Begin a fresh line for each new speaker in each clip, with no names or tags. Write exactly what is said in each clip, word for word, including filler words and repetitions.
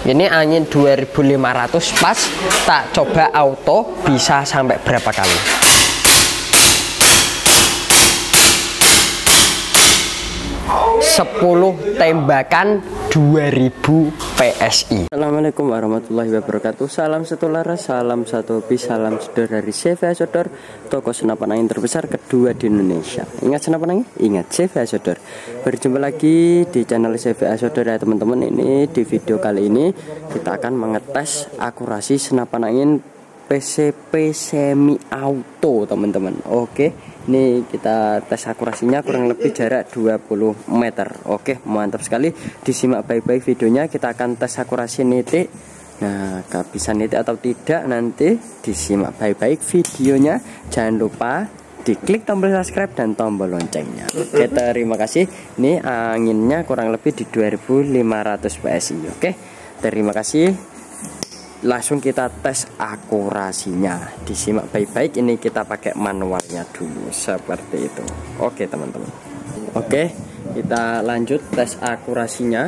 Ini angin dua ribu lima ratus pas, tak coba auto bisa sampai berapa kali. sepuluh tembakan dua ribu P S I. Assalamualaikum warahmatullahi wabarakatuh. Salam satu laras, salam satu hobi, salam sodor dari C V A Sodor, toko senapan angin terbesar kedua di Indonesia. Ingat senapan angin? Ingat C V A Sodor. Berjumpa lagi di channel C V A Sodor ya teman-teman. Ini di video kali ini kita akan mengetes akurasi senapan angin P C P semi auto teman-teman. Oke. Ini kita tes akurasinya kurang lebih jarak dua puluh meter. Oke, mantap sekali. Disimak baik-baik videonya. Kita akan tes akurasi nitik. Nah, kehabisan nitik atau tidak nanti disimak baik-baik videonya. Jangan lupa diklik tombol subscribe dan tombol loncengnya. Oke, terima kasih. Ini anginnya kurang lebih di dua ribu lima ratus P S I. Oke, terima kasih. Langsung kita tes akurasinya. Disimak baik-baik. Ini kita pakai manualnya dulu seperti itu. Oke teman-teman. Oke, kita lanjut tes akurasinya.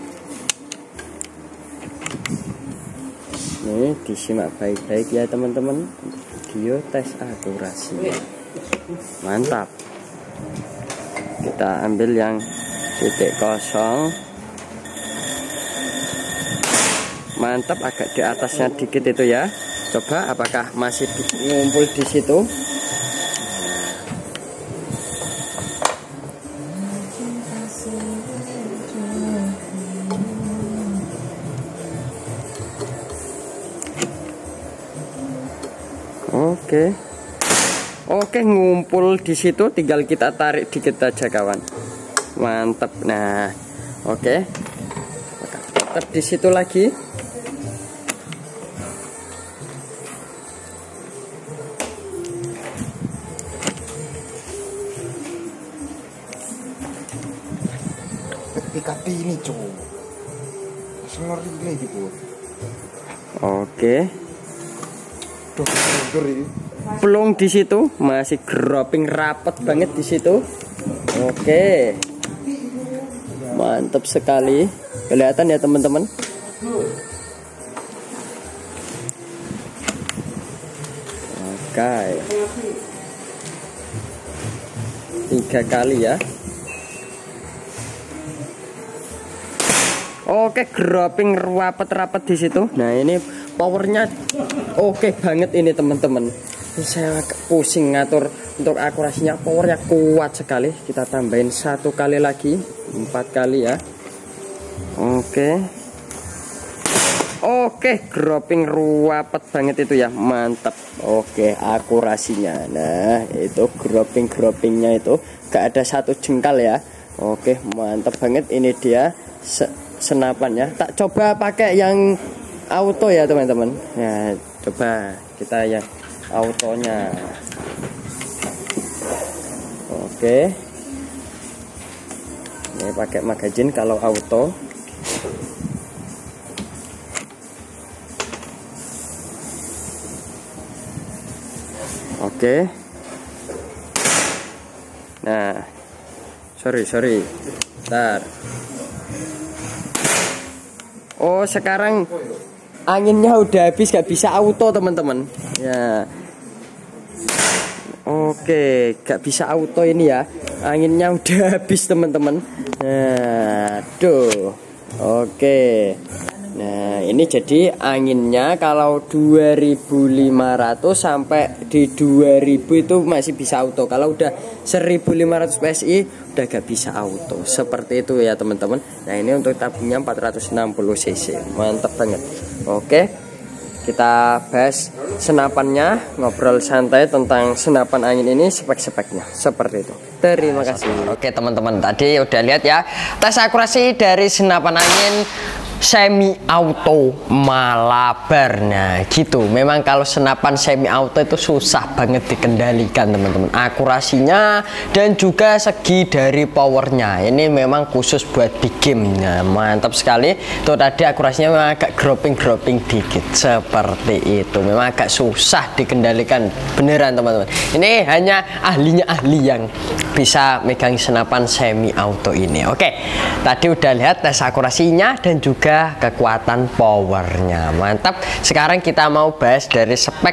Ini disimak baik-baik ya teman-teman. Video tes akurasi. Mantap. Kita ambil yang titik kosong. Mantap, agak di atasnya dikit itu ya. Coba apakah masih ngumpul di situ? Oke. Oke, ngumpul di situ, tinggal kita tarik dikit aja kawan. Mantap. Nah, oke. Tetap di situ lagi.
Kati ini cowok ngeri ini gitu.
Oke. Pelung di situ masih groping rapet banget di situ. Oke. Mantap sekali. Kelihatan ya teman-teman. Oke. Tiga kali ya. Oke, groping rapet-rapet di situ. Nah, ini powernya oke banget ini teman-teman. Saya pusing ngatur untuk akurasinya, powernya kuat sekali. Kita tambahin satu kali lagi, empat kali ya. Oke. Oke, groping rapet banget itu ya, mantap. Oke, akurasinya. Nah, itu groping-gropingnya itu gak ada satu jengkal ya. Oke, mantap banget. Ini dia senapan ya. Tak coba pakai yang auto ya teman-teman. Ya, coba kita yang autonya. Oke. Ini pakai magazine kalau auto. Oke. Nah, sorry sorry. Bentar. Oh, sekarang anginnya udah habis, gak bisa auto teman-teman ya. Oke, gak bisa auto ini ya. Anginnya udah habis teman-teman. Nah, tuh. Oke. Nah, ini jadi anginnya kalau dua ribu lima ratus sampai di dua ribu itu masih bisa auto. Kalau udah seribu lima ratus P S I udah gak bisa auto. Seperti itu ya teman-teman. Nah, ini untuk tabungnya empat ratus enam puluh cc. Mantap banget. Oke. Kita bahas senapannya, ngobrol santai tentang senapan angin ini, spek-speknya seperti itu. Terima kasih. Oke teman-teman, tadi udah lihat ya tes akurasi dari senapan angin semi auto Malabar. Nah gitu, memang kalau senapan semi auto itu susah banget dikendalikan teman-teman, akurasinya dan juga segi dari powernya. Ini memang khusus buat big game. Nah, mantap sekali. Itu tadi akurasinya memang agak groping-groping dikit seperti itu, memang agak susah dikendalikan beneran teman-teman. Ini hanya ahlinya ahli yang bisa megang senapan semi auto ini. Oke, tadi udah lihat tes akurasinya dan juga juga kekuatan powernya. Mantap. Sekarang kita mau bahas dari spek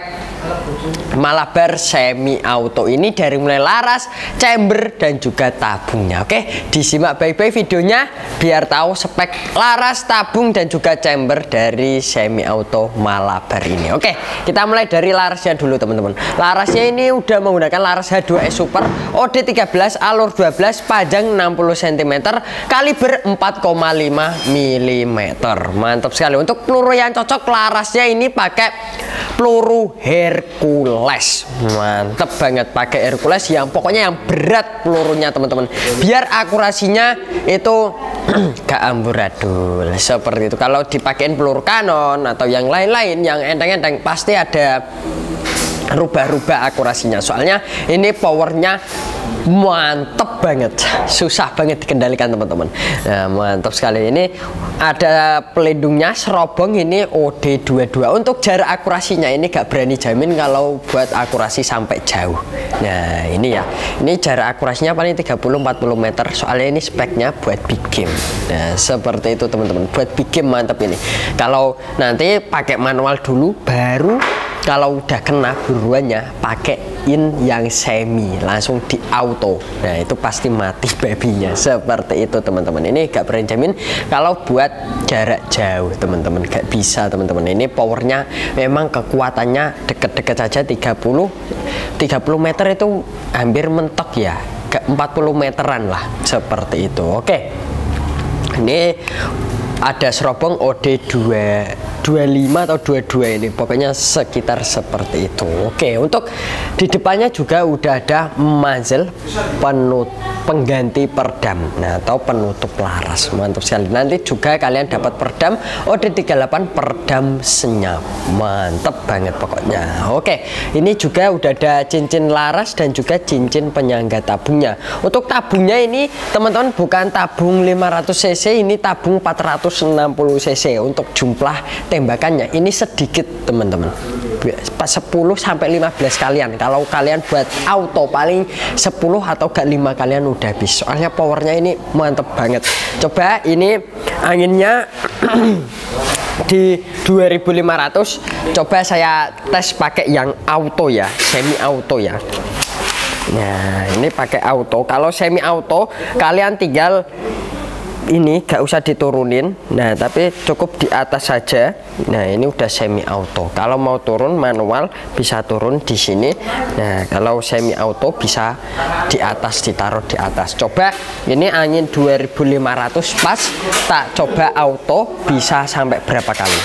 Malabar semi auto ini, dari mulai laras, chamber, dan juga tabungnya. Oke, disimak baik-baik videonya biar tahu spek laras, tabung, dan juga chamber dari semi auto Malabar ini. Oke, kita mulai dari larasnya dulu teman-teman. Larasnya ini udah menggunakan laras H dua S Super O D tiga belas, alur dua belas, panjang enam puluh sentimeter, kaliber empat koma lima milimeter. Mantap sekali. Untuk peluru yang cocok, larasnya ini pakai peluru Hercules. Mantap banget, pakai Hercules yang pokoknya yang berat pelurunya teman-teman, biar akurasinya itu gak amburadul seperti itu. Kalau dipakein peluru kanon atau yang lain-lain yang enteng-enteng, pasti ada rubah-rubah akurasinya. Soalnya ini powernya mantep banget, susah banget dikendalikan teman-teman. Nah, mantap sekali. Ini ada pelindungnya, serobong ini O D dua puluh dua. Untuk jarak akurasinya ini gak berani jamin kalau buat akurasi sampai jauh. Nah ini ya, ini jarak akurasinya paling tiga puluh sampai empat puluh meter. Soalnya ini speknya buat big game. Nah seperti itu teman-teman, buat big game mantap ini. Kalau nanti pakai manual dulu, baru kalau udah kena buruannya pakaiin yang semi, langsung di auto. Nah itu pasti mati babinya. Seperti itu teman-teman. Ini gak berani jamin kalau buat jarak jauh teman-teman, gak bisa teman-teman. Ini powernya memang kekuatannya deket-deket saja, tiga puluh meter itu hampir mentok ya, gak empat puluh meteran lah, seperti itu. Oke, ini ada serobong O D dua puluh lima atau dua puluh dua ini, pokoknya sekitar seperti itu. Oke, untuk di depannya juga udah ada muzzle penut pengganti perdam, nah atau penutup laras. Mantap sekali. Nanti juga kalian dapat perdam O D tiga puluh delapan, perdam senyap. Mantap banget pokoknya. Oke, ini juga udah ada cincin laras dan juga cincin penyangga tabungnya. Untuk tabungnya ini teman-teman bukan tabung lima ratus cc, ini tabung empat ratus enam puluh cc. Untuk jumlah tembakannya ini sedikit teman-teman, sepuluh sampai lima belas kalian. Kalau kalian buat auto paling sepuluh atau gak lima kalian udah habis. Soalnya powernya ini mantep banget. Coba ini anginnya di dua ribu lima ratus. Coba saya tes pakai yang auto ya, semi auto ya. Nah ini pakai auto. Kalau semi auto kalian tinggal ini gak usah diturunin, nah tapi cukup di atas saja. Nah ini udah semi auto. Kalau mau turun manual bisa turun di sini. Nah kalau semi auto bisa di atas, ditaruh di atas. Coba ini angin dua ribu lima ratus pas, tak coba auto bisa sampai berapa kali.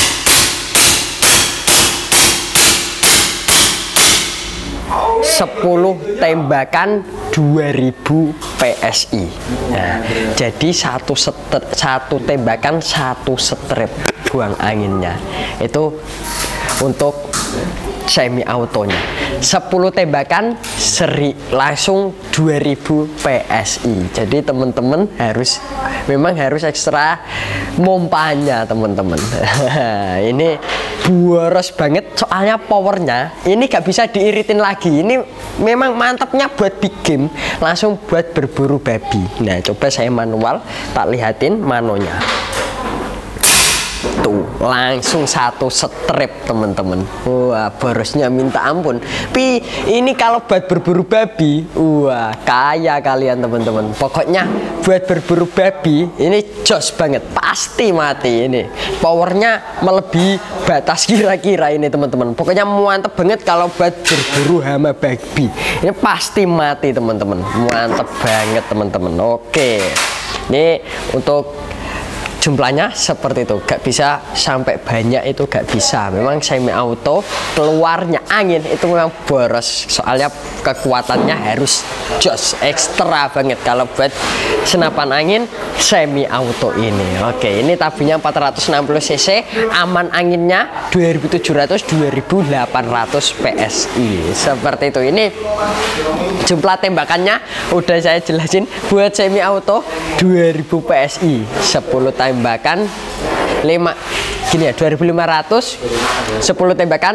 sepuluh tembakan dua ribu P S I. Nah, jadi satu seter, satu tembakan satu strip buang anginnya. Itu untuk semi autonya. sepuluh tembakan seri langsung dua ribu P S I. Jadi teman-teman harus memang harus ekstra mompanya teman-teman. Ini boros banget soalnya powernya ini gak bisa diiritin lagi. Ini memang mantapnya buat big game, langsung buat berburu babi. Nah coba saya manual tak lihatin manonya tuh, langsung satu strip teman-teman. Wah borosnya minta ampun. Pi ini kalau buat berburu babi, wah kaya kalian teman-teman. Pokoknya buat berburu babi ini jos banget, pasti mati. Ini powernya melebihi batas kira-kira ini teman-teman. Pokoknya mantep banget kalau buat berburu hama babi. Ini pasti mati teman-teman. Mantep banget teman-teman. Oke, ini untuk jumlahnya seperti itu, gak bisa sampai banyak, itu gak bisa. Memang semi auto keluarnya angin itu memang boros, soalnya kekuatannya harus jos ekstra banget kalau buat senapan angin semi auto ini. Oke, ini tabungnya empat ratus enam puluh cc, aman anginnya dua ribu tujuh ratus dua ribu delapan ratus P S I. Seperti itu. Ini jumlah tembakannya udah saya jelasin. Buat semi auto dua ribu P S I, sepuluh tembakan lima gini ya, dua ribu lima ratus, sepuluh tembakan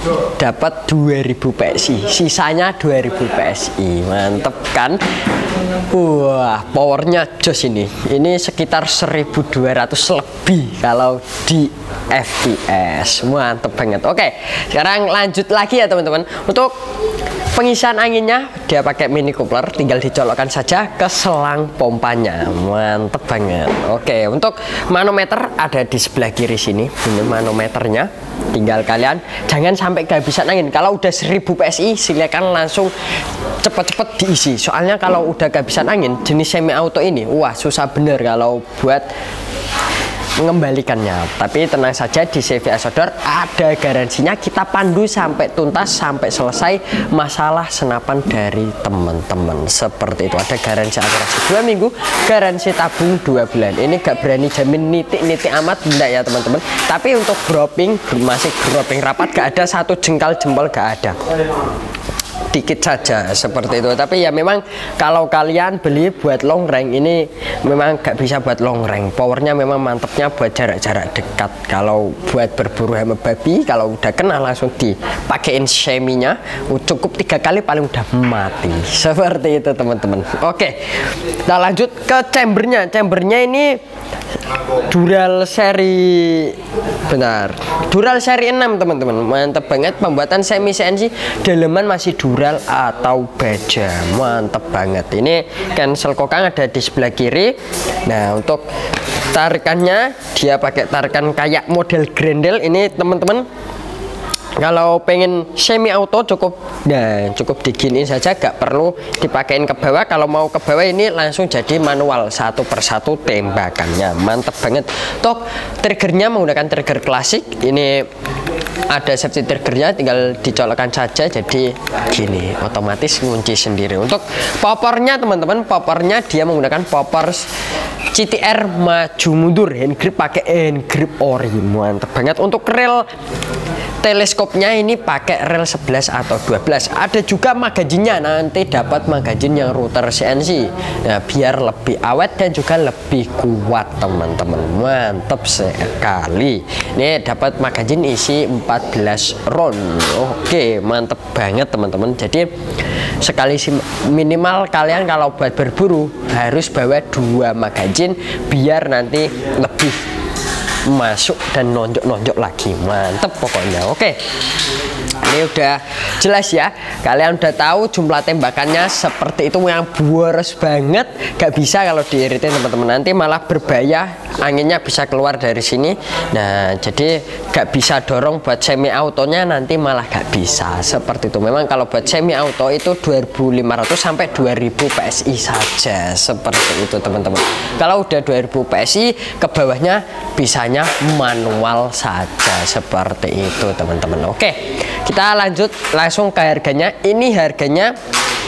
dapat dua ribu P S I, sisanya dua ribu P S I. Mantep kan? Wah, powernya jos ini. Ini sekitar seribu dua ratus lebih kalau di F P S. Mantep banget. Oke, sekarang lanjut lagi ya teman-teman. Untuk pengisian anginnya dia pakai mini coupler, tinggal dicolokkan saja ke selang pompanya. Mantep banget. Oke, untuk manometer ada di sebelah kiri sini. Ini manometernya. Tinggal kalian jangan sampai kehabisan angin. Kalau udah seribu P S I silakan langsung cepet-cepet diisi. Soalnya kalau udah kehabisan angin jenis semi auto ini, wah susah bener kalau buat mengembalikannya. Tapi tenang saja, di C V A Sodor ada garansinya. Kita pandu sampai tuntas, sampai selesai masalah senapan dari teman-teman. Seperti itu, ada garansi akurasi dua minggu, garansi tabung dua bulan. Ini gak berani jamin nitik-nitik amat, enggak ya teman-teman. Tapi untuk groping masih groping rapat, gak ada satu jengkal jempol, gak ada, dikit saja seperti itu. Tapi ya memang kalau kalian beli buat long range ini memang gak bisa buat long range. Powernya memang mantepnya buat jarak-jarak dekat. Kalau buat berburu sama babi, kalau udah kena langsung dipakein seminya, cukup tiga kali paling udah mati. Seperti itu teman-teman. Oke, kita lanjut ke chambernya. Chambernya ini Dural seri, benar, Dural seri enam teman-teman. Mantep banget, pembuatan semi C N C, daleman masih Dural atau baja. Mantep banget. Ini cancel kokang ada di sebelah kiri. Nah, untuk tarikannya dia pakai tarikan kayak model Grendel ini teman-teman. Kalau pengen semi auto cukup, nah cukup diginiin saja, gak perlu dipakein ke bawah. Kalau mau ke bawah ini langsung jadi manual satu persatu tembakannya. Mantep banget. Toh triggernya menggunakan trigger klasik. Ini ada safety triggernya, tinggal dicolokkan saja. Jadi gini, otomatis ngunci sendiri. Untuk popornya teman-teman, popornya dia menggunakan popor C T R maju mundur, hand grip pakai hand grip ori. Mantep banget. Untuk rel teleskopnya ini pakai rel sebelas atau dua belas. Ada juga magazinnya, nanti dapat magazin yang router C N C. Nah, biar lebih awet dan juga lebih kuat teman-teman. Mantap sekali. Ini dapat magazin isi empat belas round. Oke, mantep banget teman-teman. Jadi sekali minimal kalian kalau buat berburu harus bawa dua magazin biar nanti lebih masuk dan nonjok-nonjok lagi. Mantep pokoknya. Oke, ini udah jelas ya, kalian udah tahu jumlah tembakannya seperti itu, yang boros banget. Gak bisa kalau diiritin teman-teman, nanti malah berbahaya, anginnya bisa keluar dari sini. Nah, jadi gak bisa dorong buat semi autonya, nanti malah gak bisa. Seperti itu. Memang kalau buat semi auto itu dua ribu lima ratus sampai dua ribu P S I saja. Seperti itu teman-teman. Kalau udah dua ribu P S I ke bawahnya bisanya manual saja. Seperti itu teman-teman. Oke, kita lanjut langsung ke harganya. Ini harganya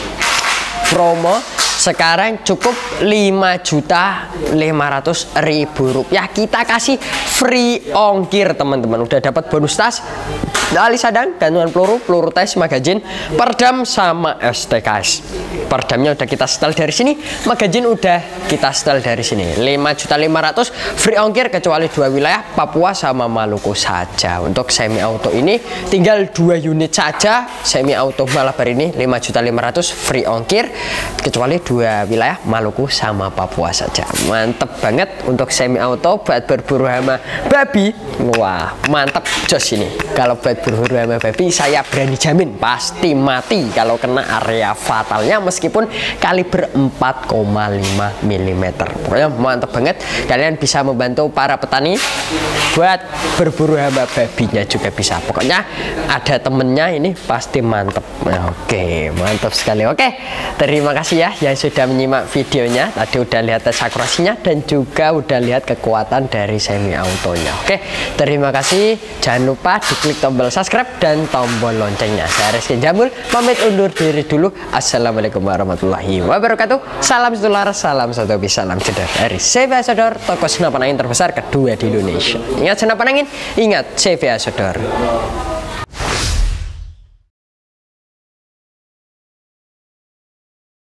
promo sekarang cukup lima juta lima ratus ribu rupiah. Kita kasih free ongkir teman-teman. Udah dapat bonus tas, tali sadang, gantungan peluru, peluru tes, magazin, perdam sama S T K S. Perdamnya udah kita setel dari sini, magazin udah kita setel dari sini. lima juta lima ratus ribu free ongkir kecuali dua wilayah, Papua sama Maluku saja. Untuk semi auto ini tinggal dua unit saja. Semi auto Malabar ini lima juta lima ratus ribu free ongkir kecuali dua wilayah, Maluku sama Papua saja. Mantep banget untuk semi auto buat berburu sama babi. Wah, mantep jos ini. Kalau buat berburu sama babi saya berani jamin pasti mati kalau kena area fatalnya, meskipun kaliber empat koma lima milimeter. Pokoknya mantep banget. Kalian bisa membantu para petani buat berburu sama babinya juga bisa. Pokoknya ada temennya ini pasti mantep. Oke, mantap sekali. Oke, terima kasih ya yang sudah menyimak videonya. Tadi udah lihat tes akurasinya dan juga udah lihat kekuatan dari semi autonya. Oke, terima kasih. Jangan lupa diklik tombol subscribe dan tombol loncengnya. Saya Rizky Jamul pamit undur diri dulu. Assalamualaikum warahmatullahi wabarakatuh. Salam setular, salam satu bis, salam cedar dari C V A Sodor, toko senapan angin terbesar kedua di Indonesia. Ingat senapan angin, ingat C V A Sodor.